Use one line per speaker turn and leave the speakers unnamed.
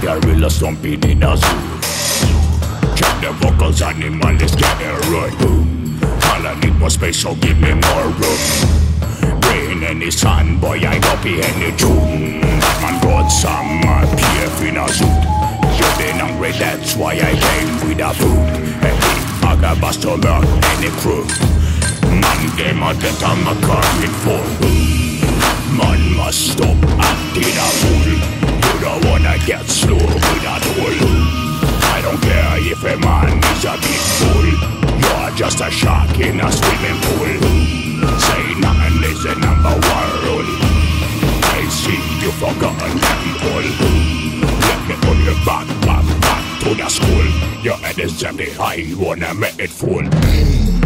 gorilla stomping in a zoo. Check the vocals, animal is getting right. All I need more space, so give me more room. Rain any sun, boy, I go be any June. Batman got some PF in a suit. You been hungry, that's why I came with a food. Hey, I got bust to learn any crew. Man, game on the time I come in full. Man must stop acting a fool. You don't wanna get slow with a tool. I don't care if a man is a big fool. You're just a shark in a swimming pool. Say nothing is the number one rule. I see you forgotten them all. Let me pull you back to the school. Your head is empty high, wanna make it full.